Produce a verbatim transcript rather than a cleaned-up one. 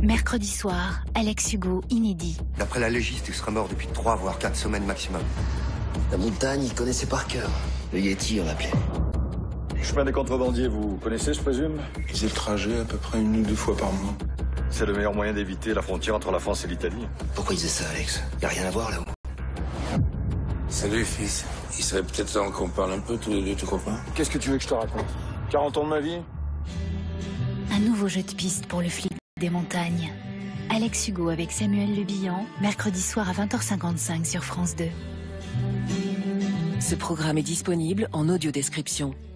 Mercredi soir, Alex Hugo, inédit. D'après la légiste, il serait mort depuis trois voire quatre semaines maximum. La montagne, il connaissait par cœur. Le Yeti, on l'appelait. Chemin des contrebandiers, vous connaissez, je présume? Ils faisaient le trajet à peu près une ou deux fois par mois. C'est le meilleur moyen d'éviter la frontière entre la France et l'Italie. Pourquoi ils faisaient ça, Alex? Y a rien à voir là-haut. Salut, fils. Il serait peut-être temps qu'on parle un peu tous les deux, tu comprends? Qu'est-ce que tu veux que je te raconte? quarante ans de ma vie? Un nouveau jeu de piste pour le flic des montagnes. Alex Hugo avec Samuel Le Bihan, mercredi soir à vingt heures cinquante-cinq sur France deux. Ce programme est disponible en audio description.